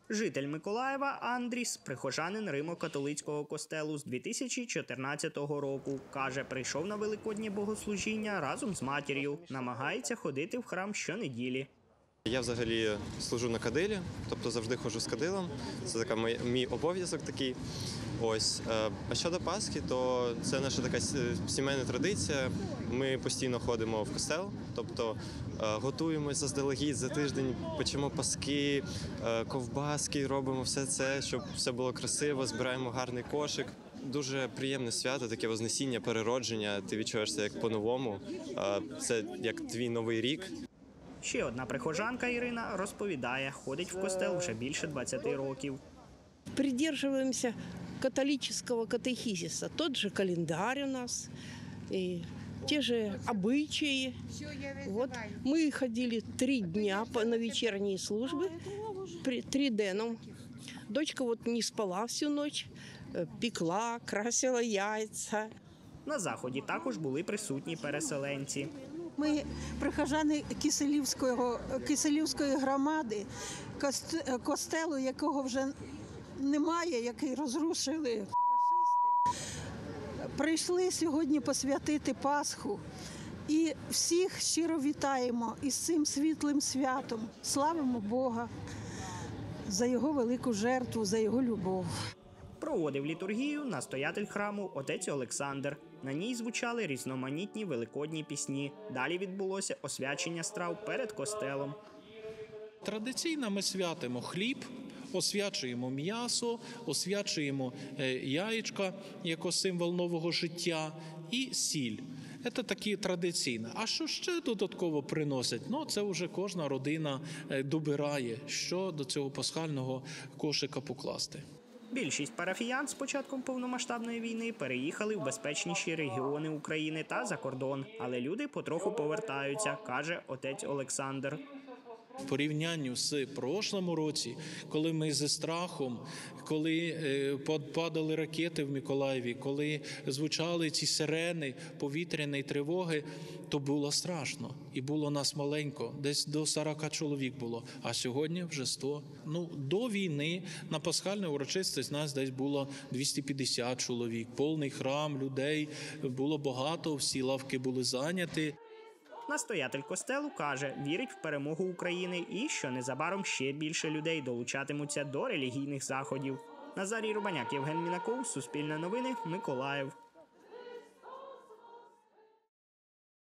Житель Миколаєва Андріс, прихожанин Римо-католицького костелу з 2014 року. Каже, прийшов на великоднє богослужіння разом з матір'ю. Намагається ходити в храм щонеділі. Я взагалі служу на кадилі, тобто завжди ходжу з кадилом. Це мій обов'язок такий. Ось. А щодо Пасхи, то це наша така сімейна традиція. Ми постійно ходимо в костел, тобто готуємось заздалегідь за тиждень, печемо паски, ковбаски, робимо все це, щоб все було красиво, збираємо гарний кошик. Дуже приємне свято, таке вознесіння, переродження. Ти відчуваєш це як по-новому. Це як твій новий рік. Ще одна прихожанка Ірина розповідає, ходить в костел вже більше 20 років. Придерживаемся католического катехизиса. Тот же календарь у нас, и те же обычаи. Вот. Мы ходили 3 дня на вечерние службы, 3 дня. Дочка вот не спала всю ночь, пекла, красила яйца. На заході також були присутні переселенці. Ми прихожани Киселівської громади, костелу, якого вже немає, який розрушили рашисти. Прийшли сьогодні посвятити Пасху і всіх щиро вітаємо із цим світлим святом. Славимо Бога за Його велику жертву, за Його любов. Проводив літургію настоятель храму отець Олександр. На ній звучали різноманітні великодні пісні. Далі відбулося освячення страв перед костелом. Традиційно ми святимо хліб, освячуємо м'ясо, освячуємо яєчка, як символ нового життя, і сіль. Це такі традиційні. А що ще додатково приносять? Це вже кожна родина добирає, що до цього пасхального кошика покласти. Більшість парафіян з початком повномасштабної війни переїхали в безпечніші регіони України та за кордон. Але люди потроху повертаються, каже отець Олександр. В порівнянні з прошлому році, коли ми зі страхом, коли падали ракети в Миколаєві, коли звучали ці сирени повітряної тривоги, то було страшно. І було нас маленько, десь до 40 чоловік було, а сьогодні вже 100. До війни на пасхальну урочистість нас десь було 250 чоловік. Повний храм, людей було багато, всі лавки були зайняті. Настоятель костелу каже, вірить в перемогу України і що незабаром ще більше людей долучатимуться до релігійних заходів. Назарій Рубаняк, Євген Мінаков, Суспільне новини, Миколаїв.